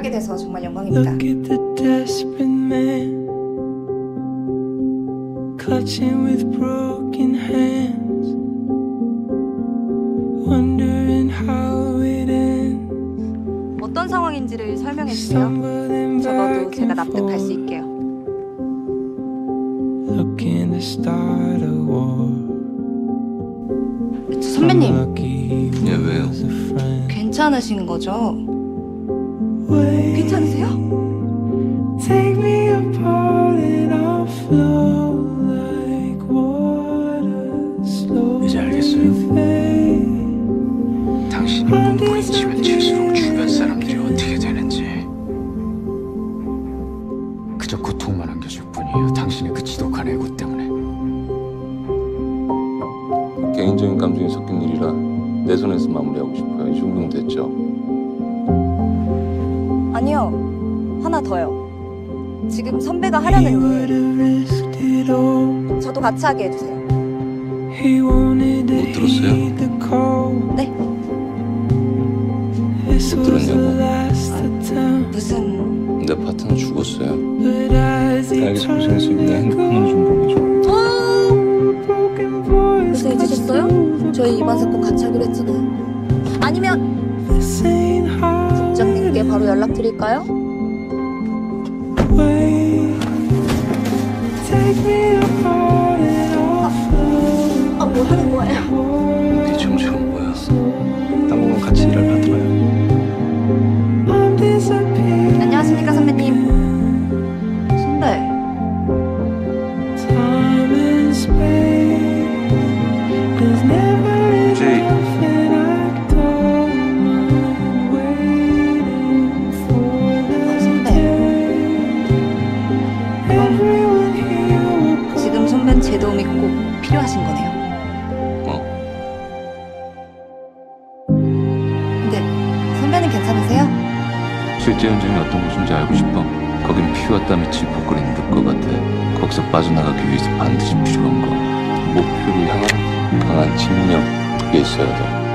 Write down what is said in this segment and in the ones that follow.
하게 돼서 정말 영광입니다. Look at the desperate man, clutching with broken hands, wondering how it ends. 어떤 상황인지를 설명해주세요. Stumbling 적어도 back 제가 and 납득할 수 forth, 있게요. looking to start a war. 선배님, Lucky he 예, 왜요? was a friend. 괜찮으신 거죠? Wait, 괜찮으세요? take me apart and I'll flow like water slowly 이제 알겠어요. fade. 당신이 몸부림 치면 칠수록 주변 사람들이 어떻게 되는지 그저 고통만 안겨줄 뿐이에요. 당신의 그 지독한 애고 때문에. 개인적인 감정이 섞인 일이라 내 손에서 마무리하고 싶어요. 이 정도면 됐죠? 아니요, 하나 더요. 지금 선배가 하려는 일 Would've risked it all. 저도 같이 하게 해주세요. He wanted to 못 들었어요? heed the call. 네? This 못 was the 들었냐고? last attempt. 무슨... 내 파트너 죽었어요. But as he 알게 turned 정신에서 to 내 let 핸드폰을 go, 좀 보내줘. broken voice 벌써 잊으셨어요? 저희 이번 사건 같이 하기로 했잖아요. 아니면 This ain't how 국장님께 바로 연락드릴까요? Wait, take me apart and I'll flow. 아, 뭐 하는 거예요? 네 정체는 뭐야? 남궁은 같이 일할 파트너야. I'm disappearing. 안녕하십니까, 선배님. 선배, Time and space. There's never Jay. enough and I don't mind waiting for the 선배. everyone here will go. 지금 선배는 제 도움이 꼭 필요하신 거네요. 근데 선배는 괜찮으세요? 실제 현장이 어떤 곳인지 알고 싶어. 거긴 피와 땀이 질퍽거리는 것 같아. 거기서 빠져나가기 위해서 반드시 필요한 거. 목표를 향한 강한 집념. 그게 있어야 돼.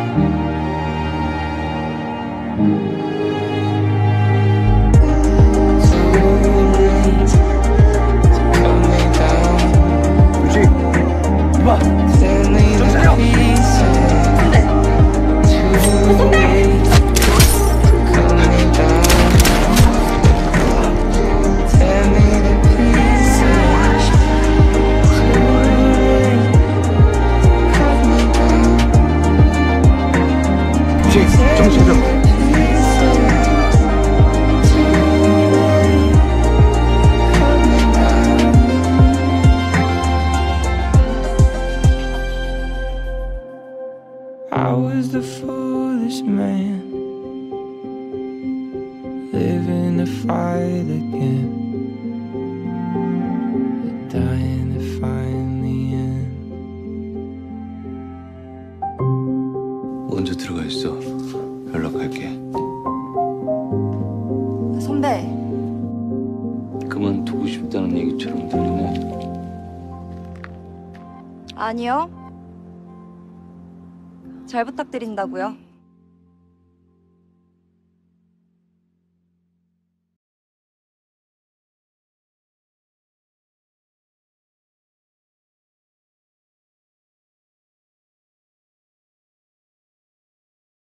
정신 차려. I was the foolish man, living to fight again, but dying to find the end. 먼저 들어가 있어. 연락할게. 선배, 그만두고 싶다는 얘기처럼 들리네. 아니요. 잘 부탁드린다고요.